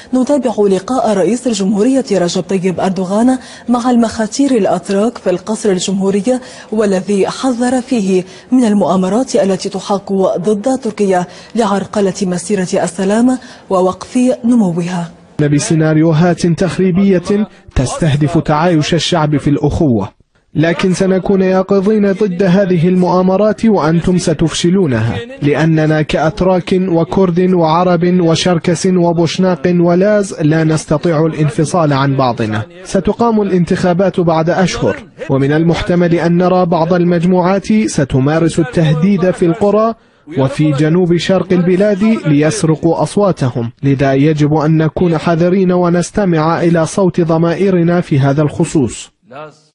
نتابع لقاء رئيس الجمهورية رجب طيب أردوغان مع المخاتير الأتراك في القصر الجمهوري، والذي حذر فيه من المؤامرات التي تحاك ضد تركيا لعرقلة مسيرة السلام ووقف نموها بسيناريوهات تخريبية تستهدف تعايش الشعب في الأخوة، لكن سنكون يقظين ضد هذه المؤامرات وأنتم ستفشلونها، لأننا كأتراك وكرد وعرب وشركس وبوشناق ولاز لا نستطيع الانفصال عن بعضنا. ستقام الانتخابات بعد أشهر، ومن المحتمل أن نرى بعض المجموعات ستمارس التهديد في القرى وفي جنوب شرق البلاد ليسرقوا أصواتهم، لذا يجب أن نكون حذرين ونستمع إلى صوت ضمائرنا في هذا الخصوص.